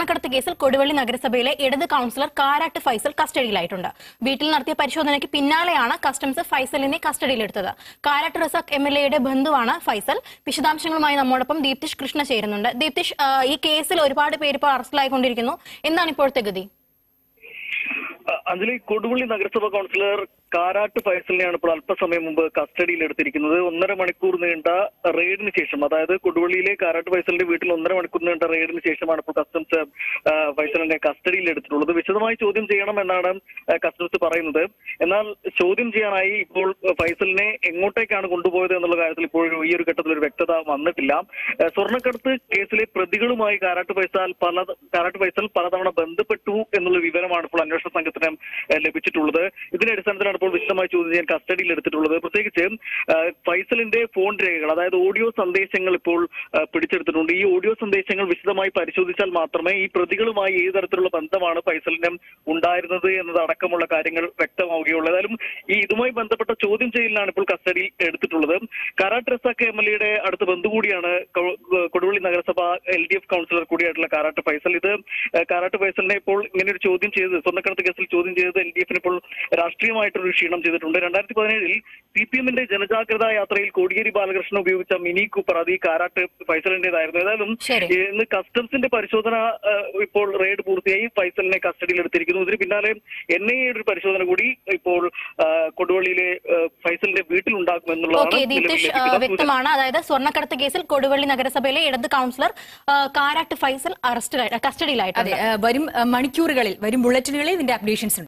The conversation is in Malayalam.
കടത്ത് കേസിൽ കൊടുവള്ളി നഗരസഭയിലെ ഇടത് കൌൺസിലർ കാരാട്ട് ഫൈസൽ കസ്റ്റഡിയിലായിട്ടുണ്ട്. വീട്ടിൽ നടത്തിയ പരിശോധനയ്ക്ക് പിന്നാലെയാണ് കസ്റ്റംസ് ഫൈസലിനെ കസ്റ്റഡിയിലെടുത്തത്. കാരാട്ട് റസാഖ് MLA യുടെ ബന്ധുവാണ് ഫൈസൽ. വിശദാംശങ്ങളുമായി നമ്മോടൊപ്പം ദീപ്തിഷ് കൃഷ്ണ ചേരുന്നുണ്ട്. ദീപ്തിഷ്, ഈ കേസിൽ ഒരുപാട് പേര് ഇപ്പോൾ അറസ്റ്റിലായിക്കൊണ്ടിരിക്കുന്നു. എന്താണ് ഇപ്പോഴത്തെ ഗതി? അഞ്ജലി, കൊടുവള്ളി നഗരസഭ കൌൺസിലർ കാരാട്ട് ഫൈസലിനെയാണ് ഇപ്പോൾ അല്പസമയം മുമ്പ് കസ്റ്റഡിയിൽ എടുത്തിരിക്കുന്നത്. 1.5 മണിക്കൂർ നീണ്ട റെയ്ഡിന് ശേഷം, അതായത് കൊടുവള്ളിയിലെ കാരാട്ട് ഫൈസലിന്റെ വീട്ടിൽ 1.5 മണിക്കൂർ നീണ്ട റെയ്ഡിന് ശേഷമാണ് ഇപ്പോൾ കസ്റ്റംസ് ഫൈസലിനെ കസ്റ്റഡിയിൽ എടുത്തിട്ടുള്ളത്. വിശദമായി ചോദ്യം ചെയ്യണം എന്നാണ് കസ്റ്റംസ് പറയുന്നത്. എന്നാൽ ചോദ്യം ചെയ്യാനായി ഇപ്പോൾ ഫൈസലിനെ എങ്ങോട്ടേക്കാണ് കൊണ്ടുപോയത് എന്നുള്ള കാര്യത്തിൽ ഇപ്പോഴും ഈ ഒരു ഘട്ടത്തിൽ ഒരു വ്യക്തത വന്നിട്ടില്ല. സ്വർണ്ണക്കടത്ത് കേസിലെ പ്രതികളുമായി കാരാട്ട് ഫൈസൽ പലതവണ ബന്ധപ്പെട്ടു എന്നുള്ള വിവരമാണ് ഇപ്പോൾ അന്വേഷണ സംഘത്തിന് ലഭിച്ചിട്ടുള്ളത്. ഇതിന്റെ അടിസ്ഥാനത്തിലാണ് ഇപ്പോൾ വിശദമായി ചോദ്യം ചെയ്യാൻ കസ്റ്റഡിയിൽ എടുത്തിട്ടുള്ളത്. പ്രത്യേകിച്ച് ഫൈസലിന്റെ ഫോൺ രേഖകൾ, അതായത് ഓഡിയോ സന്ദേശങ്ങൾ ഇപ്പോൾ പിടിച്ചെടുത്തിട്ടുണ്ട്. ഈ ഓഡിയോ സന്ദേശങ്ങൾ വിശദമായി പരിശോധിച്ചാൽ മാത്രമേ ഈ പ്രതികളുമായി ഏത് തരത്തിലുള്ള ബന്ധമാണ് ഫൈസലിന് ഉണ്ടായിരുന്നത് എന്നതടക്കമുള്ള കാര്യങ്ങൾ വ്യക്തമാവുകയുള്ളൂ. ഏതായാലും ഇതുമായി ബന്ധപ്പെട്ട ചോദ്യം ചെയ്യലിനാണ് ഇപ്പോൾ കസ്റ്റഡിയിൽ എടുത്തിട്ടുള്ളത്. കാരാട്ട് റസാഖ് MLA യുടെ അടുത്ത ബന്ധു കൂടിയാണ് കൊടുവള്ളി നഗരസഭ LDF കൌൺസിലർ കൂടിയായിട്ടുള്ള കാരാട്ട് ഫൈസൽ. ഇത് കാരാട്ട് ഫൈസലിനെ ഇപ്പോൾ ഇങ്ങനെ ഒരു ചോദ്യം ചെയ്ത്, സ്വർണ്ണക്കടത്ത് കേസിൽ ചോദ്യം ചെയ്തത് LDF ഇപ്പോൾ രാഷ്ട്രീയമായിട്ടൊരു ക്ഷീണം ചെയ്തിട്ടുണ്ട്. 2017 CPM-ന്റെ ജനജാഗ്രതാ യാത്രയിൽ കോടിയേരി ബാലകൃഷ്ണൻ ഉപയോഗിച്ച മിനി കൂപ്പർ അത് ഈ കാരാട്ട് ഫൈസലിന്റേതായിരുന്നു. ഏതായാലും ഇന്ന് കസ്റ്റംസിന്റെ പരിശോധന ഇപ്പോൾ റെയ്ഡ് പൂർത്തിയായി ഫൈസലിനെ കസ്റ്റഡിയിൽ എടുത്തിരിക്കുന്നു. ഇതിന് പിന്നാലെ NIA ഒരു പരിശോധന കൂടി ഇപ്പോൾ കൊടുവള്ളിയിലെ ഫൈസലിന്റെ വീട്ടിലുണ്ടാകുമെന്നുള്ളതാണ് വ്യക്തമാണ്. അതായത് സ്വർണ്ണക്കടത്ത് കേസിൽ കൊടുവള്ളി നഗരസഭയിലെ ഇടത് കൌൺസിലർ കാരാട്ട് ഫൈസൽ കസ്റ്റഡിയിലായിട്ടുണ്ട്. വരും മണിക്കൂറുകളിൽ, വരും ബുള്ളറ്റിനുകളിൽ ഇതിന്റെ അപ്ഡേഷൻസ്